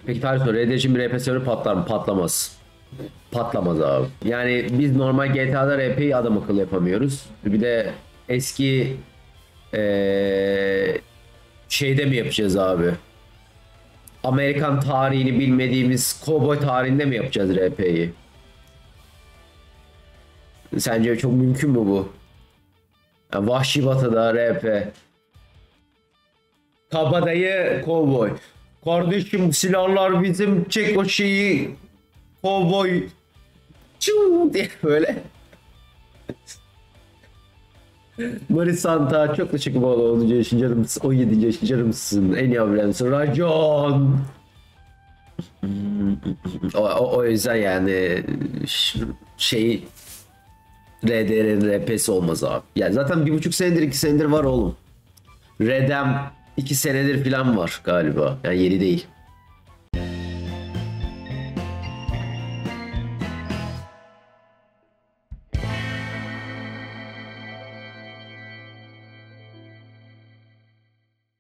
Peki tarih soru. RD için bir RP server patlar mı? Patlamaz. Patlamaz abi. Yani biz normal GTA'da RP'yi adam akıllı yapamıyoruz. Bir de eski şeyde mi yapacağız abi? Amerikan tarihini bilmediğimiz kovboy tarihinde mi yapacağız RP'yi? Sence çok mümkün mü bu? Yani Vahşi Batı'da RP. Kabadayı kovboy. Kardeşim silahlar bizim, çek o şeyi kovboy. Çuu diye böyle. Maris Santa çok teşekkür ederim. 10. yaşın canımsın. 17. yaşın canımsın. En iyi abilemsin. Racon. O yüzden yani şey RDR'nin RP'si olmaz abi. Yani zaten 1,5 senedir 2 senedir var oğlum. Redem 2 senedir falan var galiba. Yani yeni değil.